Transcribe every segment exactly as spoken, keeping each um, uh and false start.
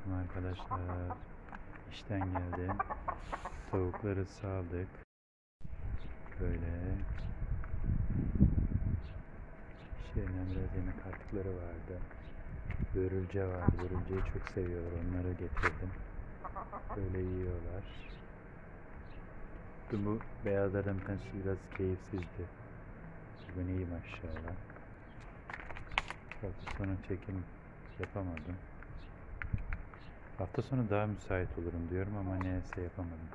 Selamünaleyküm arkadaşlar. İşten geldim. Tavukları saldık. Böyle. Şeyden biraz yemek artıkları vardı. Börülce vardı. Börülceyi çok seviyorlar. Onları getirdim. Böyle yiyorlar. Bu beyazlardan bir tanesi biraz keyifsizdi. Bugün iyi maşallah. Hafta sonu çekim yapamadım. Hafta sonu daha müsait olurum diyorum ama neyse yapamadım.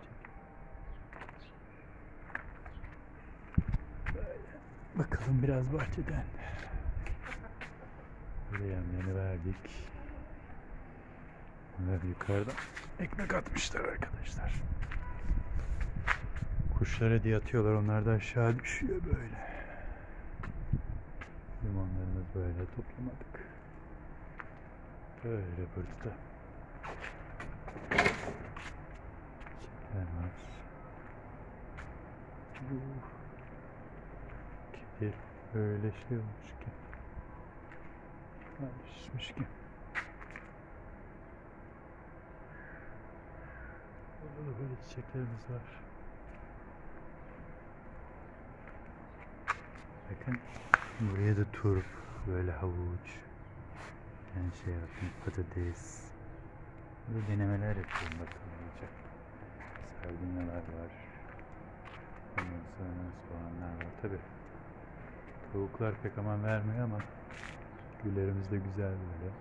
Böyle. Bakalım biraz bahçeden. Böyle yemlerini verdik. Bunlar yukarıda ekmek atmışlar arkadaşlar. Kuşlar hediye atıyorlar. Onlar da aşağı düşüyor böyle. Limonlarımız böyle toplamadık. Böyle burada. Çiçekler var. Kedi böyle şey olmuş ki. Böyle şişmiş ki. Burada da böyle çiçeklerimiz var. Bakın buraya da turp, böyle havuç, yani şey yaptım, patates. Burada denemeler yapıyorum, bakalım olacak. Sardunyalar var. Ondan sonra soğanlar var. Tabi tavuklar pek aman vermiyor ama güllerimiz de güzel böyle.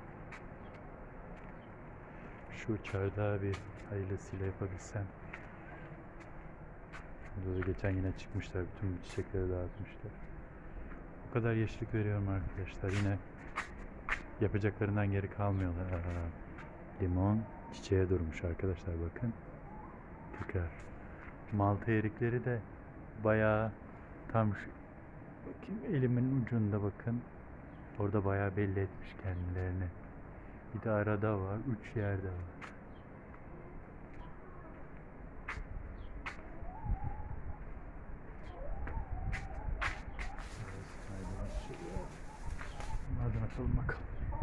Şu çardağı bir hayırlısıyla yapabilsem. Burada da geçen yine çıkmışlar, bütün çiçekleri dağıtmışlar. O kadar yeşillik veriyorum arkadaşlar, yine yapacaklarından geri kalmıyorlar. Aa, limon çiçeğe durmuş arkadaşlar, bakın. Tekrar. Malta erikleri de bayağı tam şu, bakayım elimin ucunda bakın. Orada bayağı belli etmiş kendilerini. Bir de arada var, üç yerde var. Bunlardan atalım bakalım.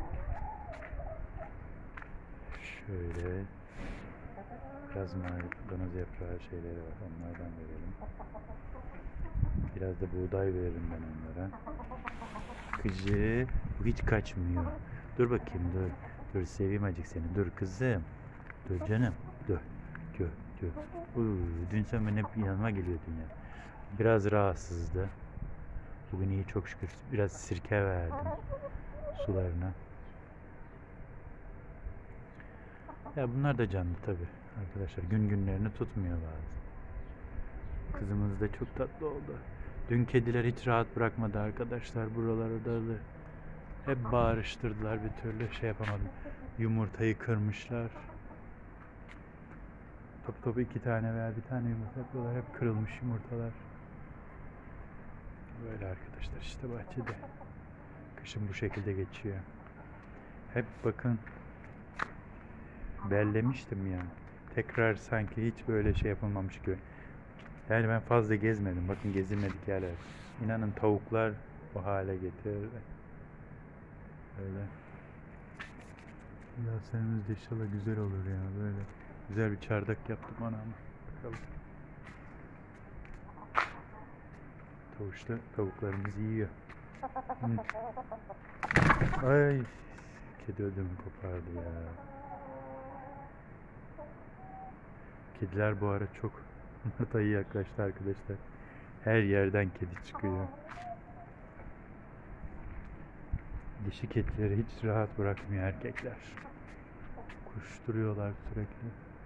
Şöyle biraz maydanoz yaprağı şeyleri var, onlardan verelim. Biraz da buğday veririm ben onlara. Kıcı, bu hiç kaçmıyor. Dur bakayım, dur. Dur seveyim acık seni. Dur kızım. Dur canım. Dur. Dur. Dur. Uuu, dün sen benim hep yanıma geliyordun ya. Biraz rahatsızdı. Bugün iyi çok şükür. Biraz sirke verdim sularına. Ya bunlar da canlı tabi arkadaşlar. Gün günlerini tutmuyor bazen. Kızımız da çok tatlı oldu. Dün kediler hiç rahat bırakmadı arkadaşlar. Buralarda da hep bağırıştırdılar, bir türlü şey yapamadım. Yumurtayı kırmışlar. Top top iki tane veya bir tane yumurta yapıyorlar. Hep kırılmış yumurtalar. Böyle arkadaşlar işte bahçede. Kışın bu şekilde geçiyor. Hep bakın bellemiştim yani. Tekrar sanki hiç böyle şey yapılmamış gibi. Yani ben fazla gezmedim. Bakın gezilmedik yerler. İnanın tavuklar o hale getirdi. Öyle. Yasemimiz de inşallah güzel olur ya böyle. Güzel bir çardak yaptım anam. Bakalım. Tavuşta tavuklarımız yiyor. Hı. Ay, kedi ödümü kopardı ya. Kediler bu ara çok Mart ayı yaklaştı arkadaşlar. Her yerden kedi çıkıyor. Dişi kedileri hiç rahat bırakmıyor erkekler. Koşturuyorlar sürekli.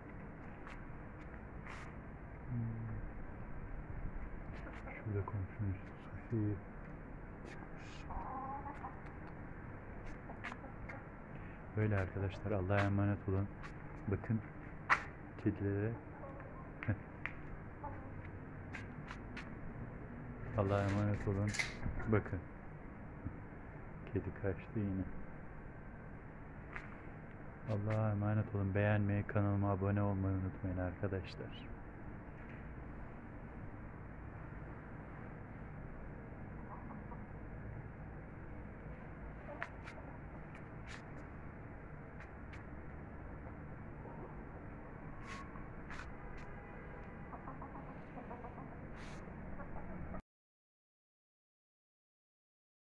Hmm. Şurada komşumuz Sofi'yi çıkmış. Böyle arkadaşlar, Allah'a emanet olun. Bakın kedilere. Allah'a emanet olun. Bakın. Kedi kaçtı yine. Allah'a emanet olun. Beğenmeyi, kanalıma abone olmayı unutmayın arkadaşlar.